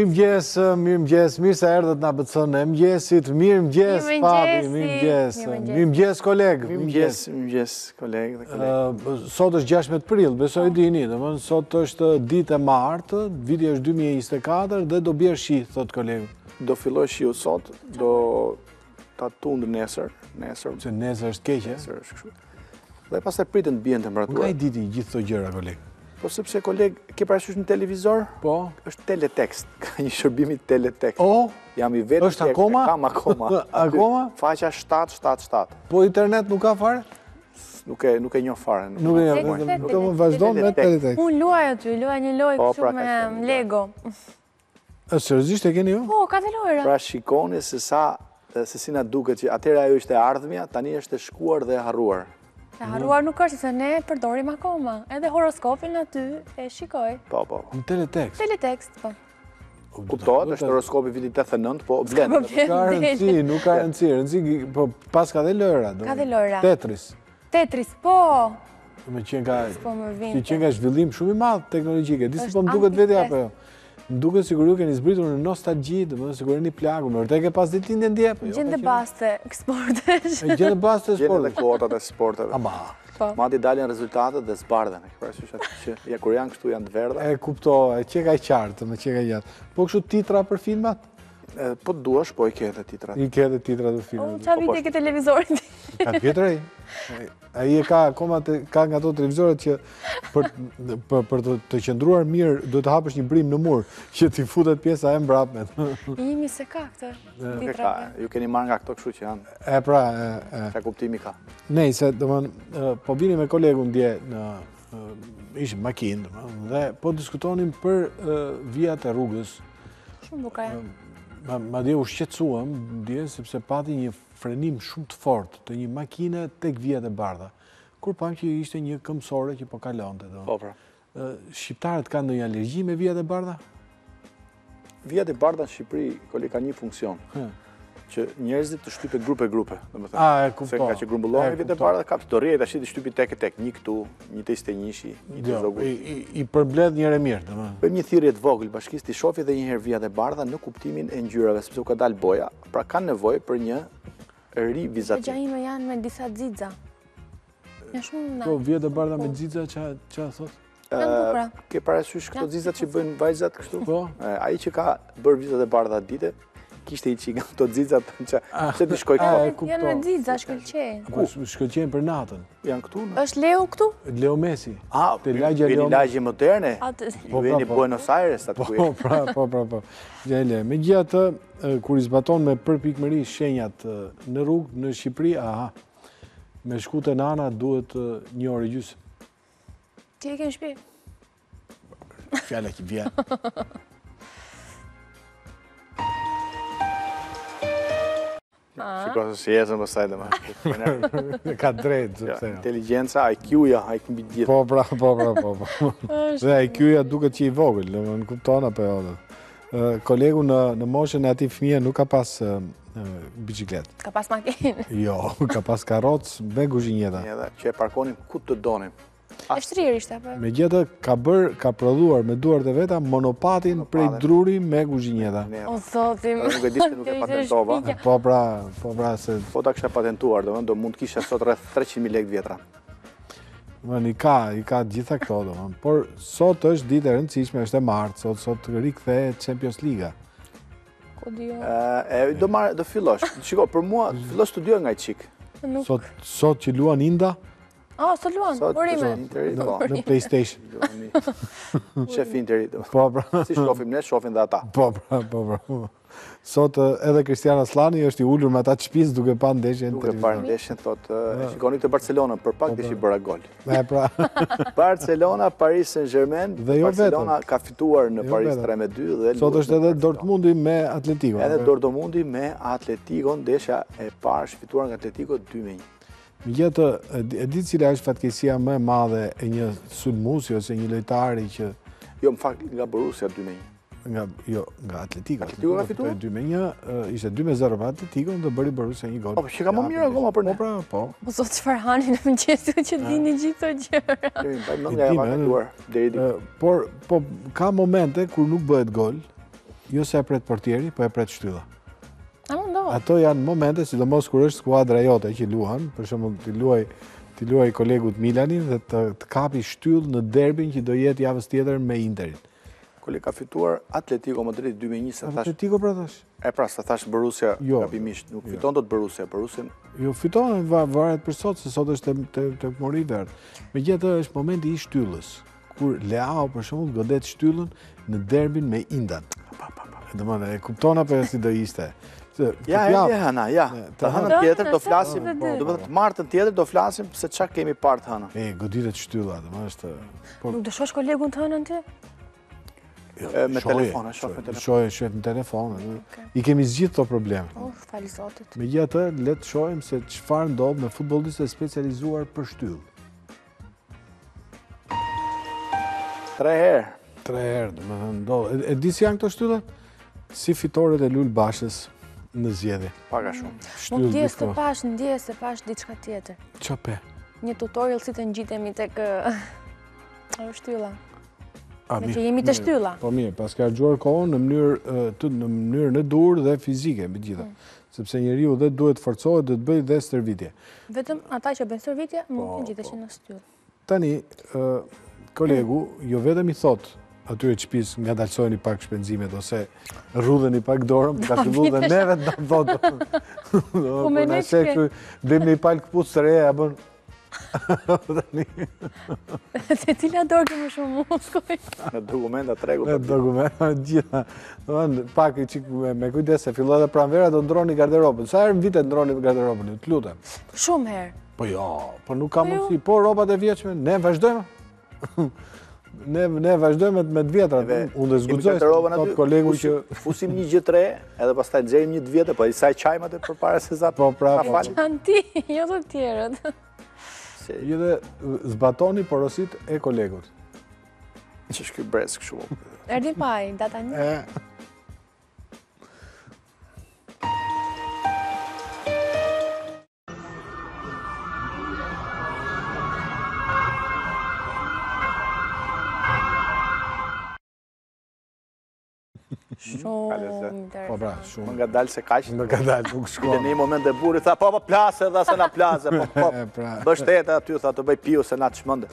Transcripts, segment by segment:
Mirëmëngjes, mirë se erdhët na bëtson e mëngjesit, mirëmëngjes Fabi, mirëmëngjes kolegë. Mirëmëngjes kolegë dhe kolegë. Sot është 16 prill, besoj dini, domethënë sot është ditë e martë, viti është 2024 dhe do bjerë shi, thot kolegu. Do filloj shiu sot, do ta tundë nesër. Se nesër është keqe? Nesër është kështu. Dhe pastaj pritën të bien temperatura. Nga i diti gjithë këto gjëra, kolegë? Po sepse kolegë, ke parasysh në televizor? Po. Është teletekst, ka një shërbim i teletekst. O? Jam i vetë. Është akoma? Kam akoma. Akoma? Faqa 777. Po internet nuk ka fare? Nuk e njoh fare. Nuk e njoh, nuk vazhdo me teletekst. Unë luaj aty, luaj një lojë kështu me Lego. Seriozisht e keni ju? Po, ka të lojra. Pra shikoni se si na duket që atëherë ajo ishte e ardhmja, tani është e shkuar dhe e harruar. E harruar nuk është, se ne përdorim akoma. Edhe horoskopin aty e shikoj. Po. Në teletekst? Teletekst, po. Kuptohet, është horoskopi viti 89, po blen. Ka rëndësi, nuk ka rëndësi, po pas ka dhe lojra. Ka dhe lojra. Tetris. Tetris, po. Me qenë ka zhvillim shumë i madh teknologjike. Disi po më duket vetë apo jo? Më duket sigur ju keni zbritur në nostalgji, domethënë sigur jeni plagu, më vërtet ke pas ditëlindjen dje apo jo? Gjende baste sportesh. Gjende baste sportesh. Gjende kuotat e sporteve. Ama. Madje dalin rezultatet dhe zbardhen. Parasysh atë që kur janë kështu janë të verdha. E kuptova, e qeka i qartë, me qeka i gjatë. Po kështu titra për filmat? Po duash, po i ke edhe titrat. I ke edhe titrat për filmat. Qa vite ke televizorit? Ka vjetrej. Aji e ka akoma ka nga to televizoret që për të qëndruar mirë do të hapësh një brim në mur që t'i futet pjesa e mbrapme. Imi se ka këtë titra. Ju keni marrë nga këto kështu që janë. E pra. Qa kuptimi ka. Nej, se po vini me kolegun dje në ishim makinë dhe po diskutonim për vijat e rrugës. Shumë bukaja. Ma dje u shqetësuam, dje, sepse pati një frenim shumë të fort të një makine tek vijat e bardha. Kur pam që ishte një këmsore që po kalonte. Po, pra. Shqiptarët kanë ndonjë alergji me vijat e bardha? Vijat e bardha në Shqipëri, kollegi, ka një funksion. Që njerëzit të shtype grupe. E kuptoj. Se nga që grumbullohen vijat e bardha, ka të rrjet, ashtu të shtypi tek, një këtu, një të 21, një të zogu. I përbledh njëre mirë. Bëjmë një thirrje të vogël bashkisë të shofi dhe njëherë vijat e bardha në kuptimin e ngjyrave, sepse u ka dalë boja, pra kanë nevojë për një rivizatim. Gja ime janë me disa xixa. Janë shumë Po, vijat e bardha me xixa, qa thot? Ke parasysh këto xixat që bëjnë vajzat kështu? Po. Ai që ka bërë vizat e bardha dite, kishte i qika këto xixat që t'i shkoj këto. Janë me xixa, shkëlqejnë. Shkëlqejnë për natën. Janë këtu? Është Leo këtu? Leo Messi. Vini lagje moderne? Vini Buenos Aires atë ku e? Po. Gjele, me gjatë, kur i zbaton me përpikmëri shenjat në rrugë, në Shqipëri, me shkute nana duhet 1 orë e gjysmë. Ti e ke në shtëpi? Fjalla që vjen. Shiko se si jesën pësaj dhe ma. Ka drejt. Inteligenca, IQ-ja, IQ mbi gjithë. Po. Dhe IQ-ja duket që i vogël, në kupton apo jo. Kolegu në moshën e ati fëmija nuk ka pas biciklet. Ka pas makinë. Jo, ka pas karroc me guzhinjeta. Që e parkonim ku të donim. E shtrirë ishte, apë? Me gjithë ka prodhuar me duart e veta monopatin prej druri me guzhinjeta. O, zotim. Nuk e di që nuk e patentova. Po pra se... Po ta kësha patentuar, do mund kisha sot rreth 300.000 lekë vjetra. I ka gjitha këto, por sot është ditë e rëndësishme, është e martë, sot rikthehet Champions Liga. Ku dio? Do fillosh. Shiko, për mua, fillosh studioj nga i qik. Sot që luan Inda, sot luan, borime. Në PlayStation. Shef Interi. Po, pra. Si shofim ne, shofim dhe ata. Po. Sot edhe Cristian Aslani është i ullur me ata të shpis duke pa ndeshjen. Duke pa ndeshjen, thotë, shikoni këtë Barcelona, për pak dishi bëra gol. Pra. Barcelona, Paris Saint-Germain, Barcelona ka fituar në Paris 3-2. Sot është edhe Dortmundi me Atletico. Edhe Dortmundi me Atletico, ndeshja e parë fituar nga Atletico 2-1. Mjetë, e ditë cila është fatkesia më e madhe e një sulmuesi ose një lojtari që... Jo, më fakt nga Borussia 2-1. Nga Atletico. Atletico ka fituar? 2-1, ishte 2-0 për Atletico, dhe bëri Borussia një gol. Po, që ka më mirë akoma për ne. Po. Po, zot çfarë hani në mëngjesu që dini gjithë të gjëra. Nga e marrë duar, deri di. Por, ka momente kur nuk bëhet gol, jo se e pret portieri, po e pret shtylla. A mundohet. Ato janë momente, sidomos kur është skuadra jote që luan, për shembull ti luaj kolegut Milanin dhe të kapi shtyllë në derbin që do jetë javës tjetër me Interin. Koli ka fituar Atletico Madrid 2020. Atletico pra thash. Pra, sa thash Borussia gabimisht, nuk fiton dot Borussia, Jo, fiton, varet për sot, se sot është të mori verë. Megjithatë është momenti i shtyllës, kur Leao për shembull godet shtyllën në derbin me Indan. Domethënë, e kupton apo si do ishte? Ja. Të hënën tjetër do flasim, të martën tjetër do flasim se çka kemi parë të hënën. Goditet shtylla, domethënë është. Nuk do shohësh kolegun të hënën ti? Me telefon, shohë në telefon. I kemi zgjidhur këto probleme. Fali Zotit. Megjithatë, le të shohim se çfarë ndodh me futbollistët e specializuar për shtyllë. 3 herë. 3 herë, domethënë ndodh. E di si janë këto shtylla? Si fitoret e Lul Bashës në zgjedhje. Paka shumë. Nuk ndjes të pash diçka tjetër. Ç'a pe? Një tutorial si të ngjitemi tek shtylla. Me që jemi të shtylla. Po mirë, pas ka harxuar kohën në mënyrën e dur dhe fizike mbi gjitha. Sepse njeriu dhe duhet të forcohet dhe të bëjë dhe stërvitje. Vetëm ata që bëjnë stërvitje mund të ngjiteshin në shtyllë. Tani, kolegu, jo vetëm i thot atyre të shtëpisë nga dalsojeni pak shpenzimet ose rrudheni pak dorën, ka filluar dhe neve të na thotë. Po me ne që bëjmë një palë këpucë të reja, bën. Se cila dorë ke më shumë muskoj? Në dokumenta tregu. Në dokumenta gjitha. Pak me kujdes se filloi edhe pranvera do ndroni garderobën. Sa herë në vite ndroni garderobën, të lutem. Shumë herë. Po jo, po nuk ka mundësi. Po robat e vjeçme, ne vazhdojmë. Ne vazhdojmë me të vjetrat. Unë dhe zgudzoj sot kolegu që fusim një gjë të re, edhe pastaj nxjerrim një të vjetër, po i saj çajmë atë përpara se sa. Po pra. Anti, jo të tjerët. Ju dhe zbatoni porosit e kolegut. Që shky brez këshu. Erdi paj, data 1. Shumë interesant. Po pra, shumë. Më nga dalë se kaq. Më nga dalë, nuk shkon. Në një moment dhe burri tha, po plase dhe se na plase, po. Bështete aty, tha, të bëj piu se na të shmënde.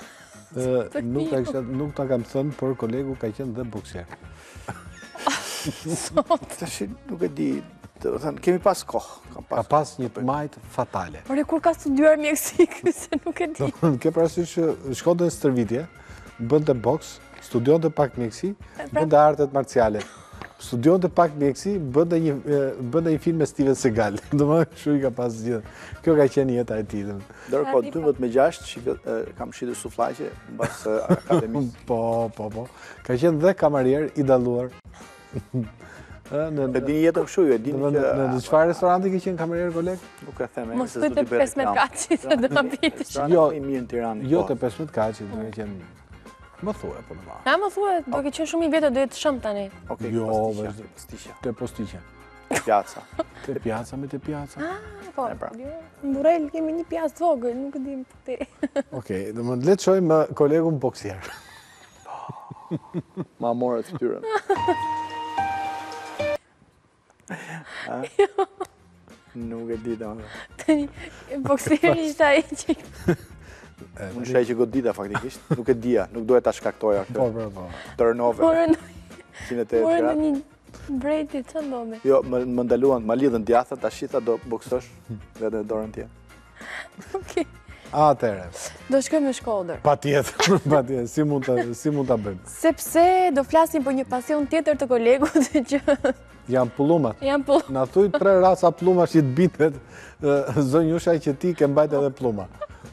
Nuk ta kam thënë, por kolegu ka qenë dhe boksier. Tash nuk e di, kemi pas kohë. Ka pas një majtë fatale. Ore, kur ka studiuar mjekësi, se nuk e di. Ke parasysh shkonte në stërvitje, bënte boks, studionte pak mjekësi, bënte artet marciale. Studionte pak mjekësi, bënte një film me Steven Seagal. Domethënë, kështu i ka pas gjithë. Kjo ka qenë jeta e tij. Ndërkohë 12:06 kam shitur sufllaqe mbas akademisë. Po. Ka qenë dhe kamarier i dalluar. E dini jetën kështu, e dini që... Në çfarë restoranti ke qenë kamarier, koleg? Nuk e them, mos thuaj te 15 kaçi se do ta pitesh. Jo, i mirë në Tiranë. Jo te 15 kaçi, do të qenë. Më thuaj po më. Më thuaj, do ke qenë shumë i vjetë, do jetë shëm tani. Okej, Postiqja. Te Postiqja. Piaca. Te piaca me te piaca. Po. Në Burrel kemi një pjacë vogël, nuk e di po ti. Okej, domethënë le të shojmë me kolegun boksier. Ma morët fytyrën. Nuk e di domethënë. Boksieri ishte ai që unë shaj që godita faktikisht, nuk e dija, nuk dohet ta shkaktoja këtë. Po. Turnover. Morën në një brejti, që ndodhi? Jo, më ndaluan, më lidhën djathën, ta shita do boksosh vetë në dorën tjetër. Okej. Atëherë. Do shkojmë në Shkodër. Patjetër, si mund ta bëjmë? Sepse do flasim për një pasion tjetër të kolegut që janë pullumat. Na thuj 3 raca pllumash që të bitet zonjusha që ti ke mbajt edhe plluma.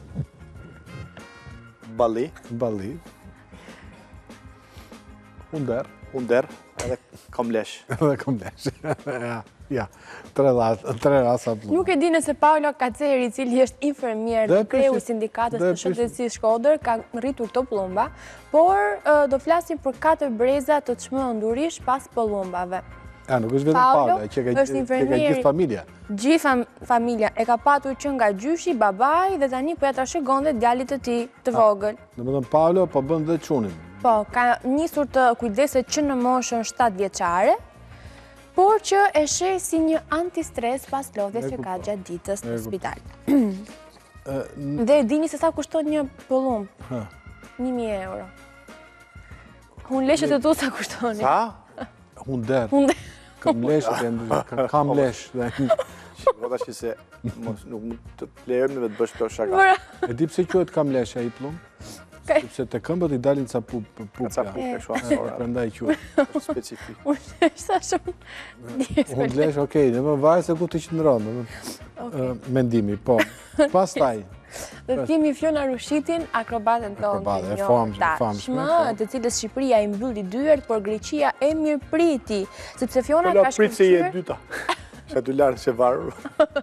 Balli. Hunder, edhe komlesh. Ja, 3 raca pluma. Nuk e di nëse Paolo Kaceri, i cili është infermier dhe kreu i sindikatës të shëndetësisë Shkodër, ka rritur këto plumba, por do flasim për 4 breza të çmendurish pas plumbave. Nuk është vetëm Paolo, që ka gjithë familja. Gjithë familja e ka patur që nga gjyshi, babaj dhe tani po ja trashëgon dhe djalit të tij të vogël. Domethënë Paolo po bën dhe çunin. Po, ka njësur të kujdeset që në moshën 7 vjeçare, por që e sheh si një antistres pas lodhjes që ka gjatë ditës në spital. Dhe dini se sa kushton një pëllumb? 1.000 euro. Unë leshet e tu sa kushtoni? Sa? Hunder. Kam lesh, kam lesh. Shikota që se nuk mund të lejëm në vetë bësh kjo shaka. E di pse quhet kam lesh ai plumë? Sepse të këmbët i dalin ca pupja. Ca pupja, kështu asora. Prandaj quhet. Është specifik. Unë lesh sa shumë. Unë lesh, okej, dhe më varet se ku të qëndron. Mendimi, po. Pastaj. Dhe timi Fiona Rushitin, akrobatën tonë të njohshme, të cilës Shqipëria i mbylli dyert, por Greqia e mirëpriti, sepse Fiona ka shkëlqyer. Pritë se je dyta. Që të lartë që varur.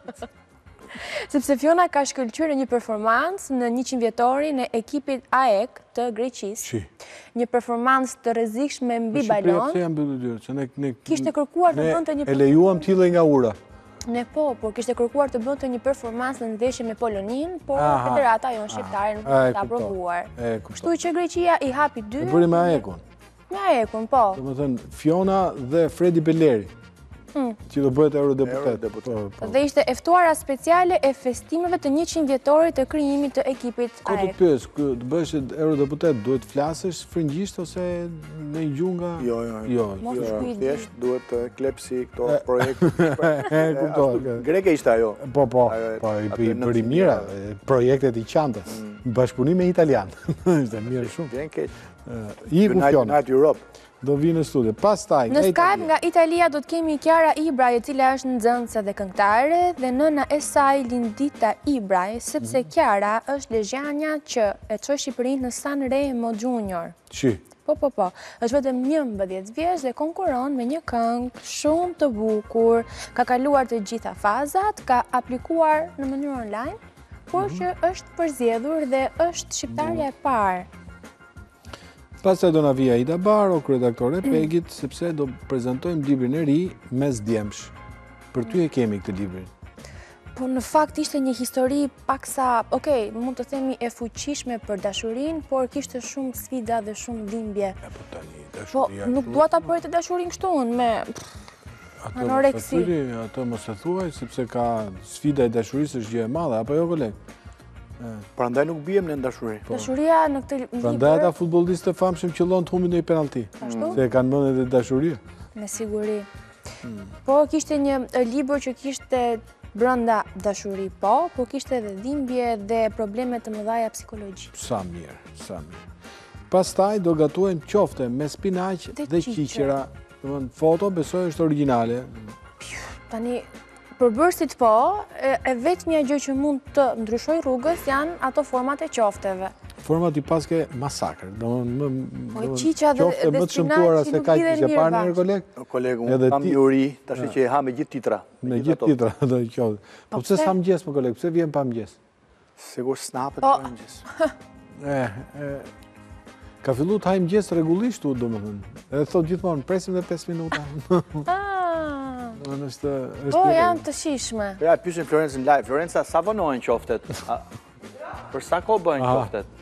Sepse Fiona ka shkëlqyer një performancë në 100 vjetorin e ekipit AEK të Greqisë. Një performancë të rrezikshme mbi balon. Shqipëria pse janë mbyllur dyert? Kishte kërkuar të bënte një e lejuam tillë nga ura. Ne por kishte kërkuar të bënte një performancë në ndeshje me Polonin, por federata jonë shqiptare nuk ta aprovuar. Kështu që Greqia i hapi dyert. E bëri me AEK-un. Me AEK-un, po. Domethënë Fiona dhe Fredi Beleri. Që do bëhet eurodeputet. Dhe ishte e ftuara speciale e festimeve të 100 vjetorit të krijimit të ekipit AEK. Ko të pyes, të bëhesh eurodeputet, duhet flasësh frëngjisht ose në gjunga? Jo. Thjesht duhet të klepsi këto projekte. Greke ishte ajo. Po, i bëri mira, projektet i qante. Bashkëpunim me italian. Ishte mirë shumë. Vjen keq. Iku Fiona. United Europe. Do vinë në studio. Pastaj, në Skype nga Italia do të kemi Chiara Ibraj, e cila është nxënëse dhe këngëtare, dhe nëna e saj Lindita Ibraj, sepse Chiara është lezhjanja që e çoi Shqipërinë në Sanremo Junior. Po. Është vetëm 11 vjeç dhe konkuron me një këngë shumë të bukur. Ka kaluar të gjitha fazat, ka aplikuar në mënyrë online, por që është përzgjedhur dhe është shqiptarja e parë. Pastaj do na vija Ida Baro, kryedaktore e Pegit, sepse do prezantojmë librin e ri Mes Djemsh. Për ty e kemi këtë librin. Po në fakt ishte një histori paksa, mund të themi e fuqishme për dashurinë, por kishte shumë sfida dhe shumë dhimbje. Po tani dashuria. Po nuk dua ta bëj të dashurinë kështu me anoreksi. Ato mos e thuaj sepse ka sfida e dashurisë është gjë e madhe, apo jo koleg? Prandaj nuk bijem në dashuri. Dashuria në këtë libër. Prandaj ata futbollistë të famshëm qëllon të humbin një penallti. Se kanë mënë edhe dashuria. Me siguri. Po kishte një libër që kishte brenda dashuri, po kishte edhe dhimbje dhe probleme të mëdha psikologjike. Sa mirë. Pastaj do gatuajmë qofte me spinaq dhe qiqera. Domethënë foto besoj është origjinale. Tani përbërësit e vetmja gjë që mund të ndryshoj rrugës janë ato format e qofteve. Format i paske masakër. Qiqa dhe spinaqi nuk lidhen mirë bashkë. Kolegu, unë kam juri, tash që e ha me gjithë titra. Me gjithë titra, do i qofte. Po pse sa mëngjes, më koleg, pse vjen pa mëngjes? Sigur snapet pa mëngjes. Ka fillu të haj mëngjes rregullisht u, domethënë. Edhe thot gjithmonë, presim dhe 5 minuta. Po, janë të shishme. Ja, pyesën Florencën live. Florenca, sa vonohen qoftet? Për sa kohë bëhen qoftet?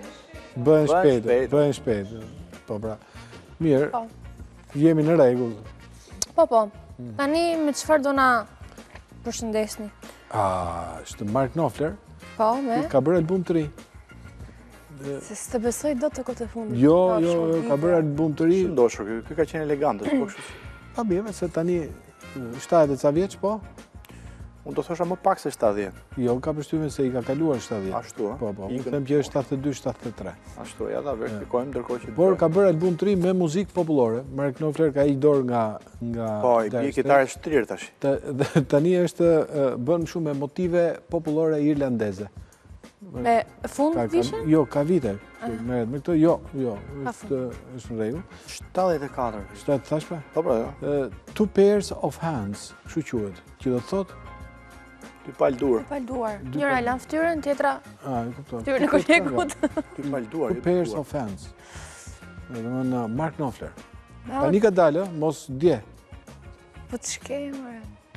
Bëhen shpejt. Po, pra. Mirë, jemi në rregull. Po. Tani me çfarë do na përshëndesni? Është Mark Knopfler. Po, me? Ka bërë album të ri. Se s'të besoj do të këtë fundit. Jo, ka bërë album të ri. Ndoshur, kjo ka qenë elegante. Pa bjeve, se tani 70 ca vjeç, po? Unë do thosha më pak se 70. Jo, ka përshtypjen se i ka kaluar 70. Ashtu, Po. Unë them që është 72-73. Ashtu, ja ta verifikojmë ndërkohë që... Por ka bërë album të ri me muzikë popullore. Mark Knopfler ka iq dorë nga... Po, i bie kitare shtrirë tash. Tani është bën shumë me motive popullore irlandeze. Me fund vishin? Jo, ka vite. Me këto, jo, është në rregull. 74. 7 thashme? Po, pra. Two pairs of hands, shu quhet, që do të thotë? Dy palë duar. Njëra e lan ftyrën, tjetra ftyrën e kolegut. Dy palë duar. Two pairs of hands. Domethënë Mark Knopfler. Tani ka dalë, mos dje. Po të shkej, more.